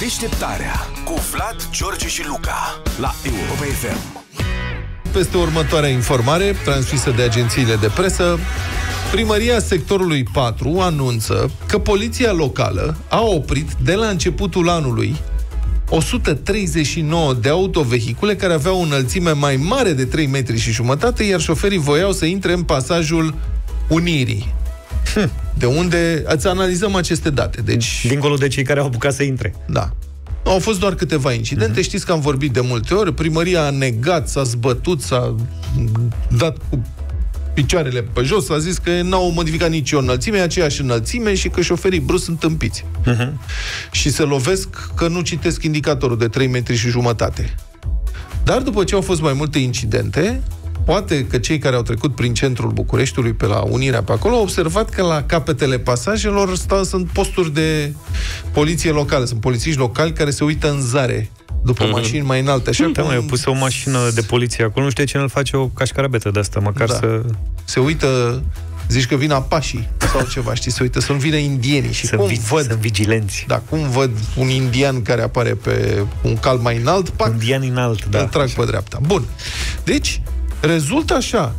Deșteptarea cu Vlad, George și Luca la Europa FM. Peste următoarea informare, transmisă de agențiile de presă, Primăria sectorului 4 anunță că poliția locală a oprit de la începutul anului 139 de autovehicule care aveau o înălțime mai mare de 3,5 metri, iar șoferii voiau să intre în pasajul Unirii. De unde îți analizăm aceste date. Deci, dincolo de cei care au apucat să intre. Da. Au fost doar câteva incidente, știți că am vorbit de multe ori, primăria a negat, s-a zbătut, s-a dat cu picioarele pe jos, a zis că n-au modificat nici o înălțime, e aceeași înălțime și că șoferii brusc sunt tâmpiți. Și se lovesc că nu citesc indicatorul de 3,5 metri. Dar după ce au fost mai multe incidente, poate că cei care au trecut prin centrul Bucureștiului, pe la Unirea pe acolo, au observat că la capetele pasajelor sunt posturi de poliție locală, sunt polițiști locali care se uită în zare după mașini mai înalte. Așa da, mai pus o mașină de poliție acolo, nu știu de ce nu-l face o cașcarabetă de asta, măcar să... Se uită, zici că vin apașii sau ceva, știi, se uită să nu vină indienii. Și sunt vigilenți. Da, cum văd un indian care apare pe un cal mai înalt, pac, indian înalt, da, îl trag așa pe dreapta. Bun. Deci, rezultă așa.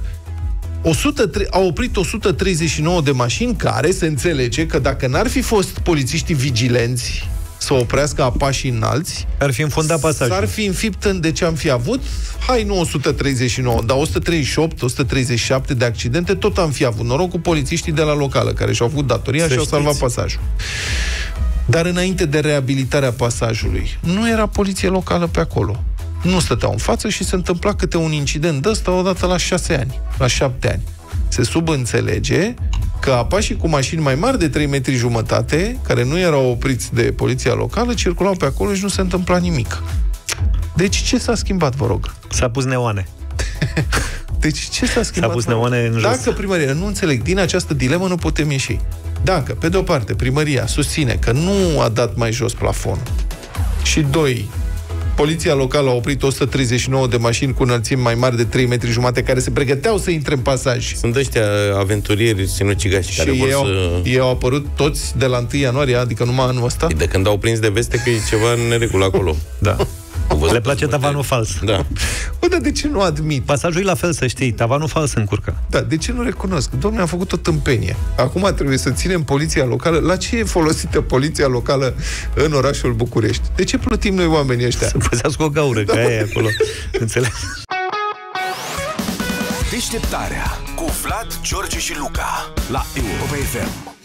Au oprit 139 de mașini care se înțelege că dacă n-ar fi fost polițiștii vigilenți să oprească apașii înalți, ar fi înfundat pasajul. S-ar fi înfipt în de ce am fi avut, nu 139, dar 138, 137 de accidente, tot am fi avut. Noroc cu polițiștii de la locală, care și-au avut datoria și au salvat pasajul. Dar înainte de reabilitarea pasajului, nu era poliție locală pe acolo. Nu stăteau în față și se întâmpla câte un incident de ăsta odată la 6 ani, la 7 ani. Se subînțelege că apașii cu mașini mai mari de 3,5 metri, care nu erau opriți de poliția locală, circulau pe acolo și nu se întâmpla nimic. Deci ce s-a schimbat, vă rog? S-a pus neoane. Deci ce s-a schimbat? S-a pus neoane în jos. Dacă primăria, nu înțeleg, din această dilemă nu putem ieși. Dacă, pe de-o parte, primăria susține că nu a dat mai jos plafonul și, doi, poliția locală a oprit 139 de mașini cu înălțimi mai mari de 3,5 metri care se pregăteau să intre în pasaj. Sunt ăștia aventurieri sinucigași care vor să... Ei au apărut toți de la 1 ianuarie, adică numai anul ăsta? De când au prins de veste că e ceva în neregulă acolo. Da. Le place tavanul fals. Da. Bă, dar de ce nu admit? Pasajul e la fel, să știi, tavanul fals încurcă. Da, de ce nu recunosc? Dom'le, am făcut o tâmpenie. Acum trebuie să ținem poliția locală. La ce e folosită poliția locală în orașul București? De ce plătim noi oamenii ăștia? Să păzească o gaură, că aia e acolo. Înțeleg? Deșteptarea cu Vlad, George și Luca la Europa FM.